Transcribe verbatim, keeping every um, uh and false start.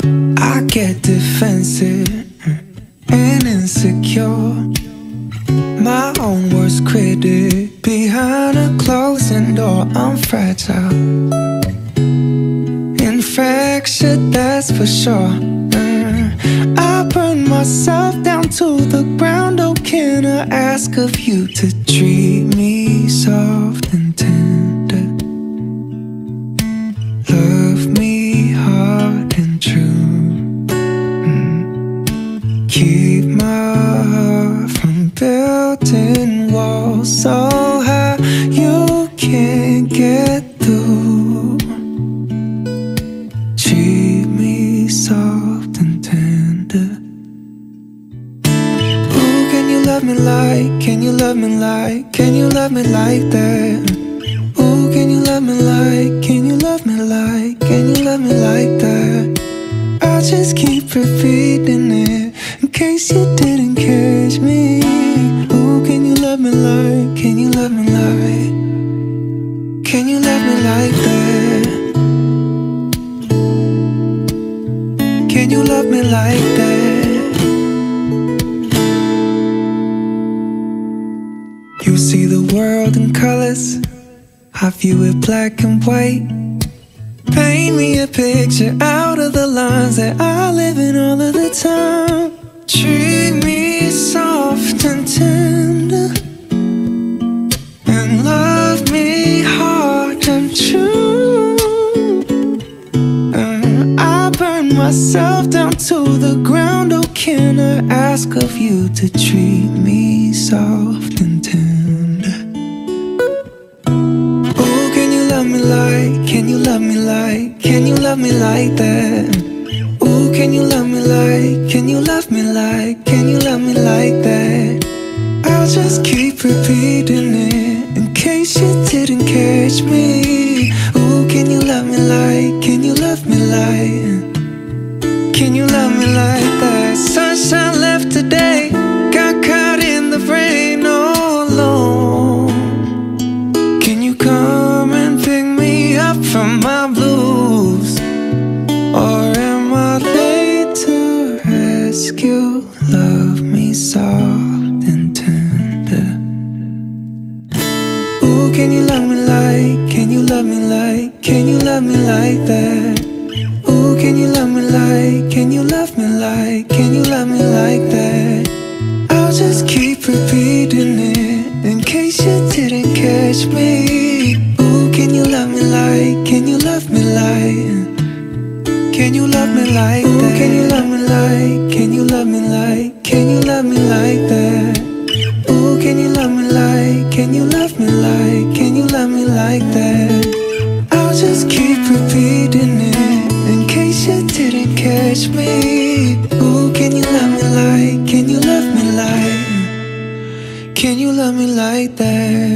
I get defensive and insecure, my own worst critic. Behind a closing door, I'm fragile, infractured, that's for sure. uh, I burn myself down to the ground. Oh, can I ask of you to treat me soft and tender, love me hard and true, mm. Keep my heart from building walls so high you can't get through. Treat me soft and tender. Ooh, can you love me like, can you love me like, can you love me like that? Ooh, can you love me like, can you love me like, can you love me like that? I'll just keep repeating it in case you didn't catch me. Ooh, can you love me like, can you love me like, can you love me like that? Can you love me like that? You see the world in colors, I view it black and white. Paint me a picture out of the lines that I live in all of the time. Treat me soft and tender, and love me hard and true. And I burn myself down to the ground. Oh, can I ask of you to treat me soft and tender? Oh, can you love me like, can you love me like, can you love me like that? Ooh, can you love me like, can you love me like, can you love me like that? I'll just keep repeating it in case you didn't catch me. Ooh, can you love me like, can you love me like, can you love me like that? Sunshine left today, got caught in the rain all alone. Can you come and pick me up from my blues? Or am I late to rescue? Love me soft and tender. Ooh, can you love me like, can you love me like, can you love me like that? Ooh, can you love me like, can you love me like, can you love me like that? I'll just keep repeating it in case you didn't catch me. Ooh, can you love me like, can you love me like, can you love me like that? Ooh, can you love me like, can you love me like, can you love me like that? Ooh, can you love me like, can you love me like, can you love me like that? I'll just keep repeating it in case you didn't catch me. Ooh, can you love me like, can you love me like, can you love me like that?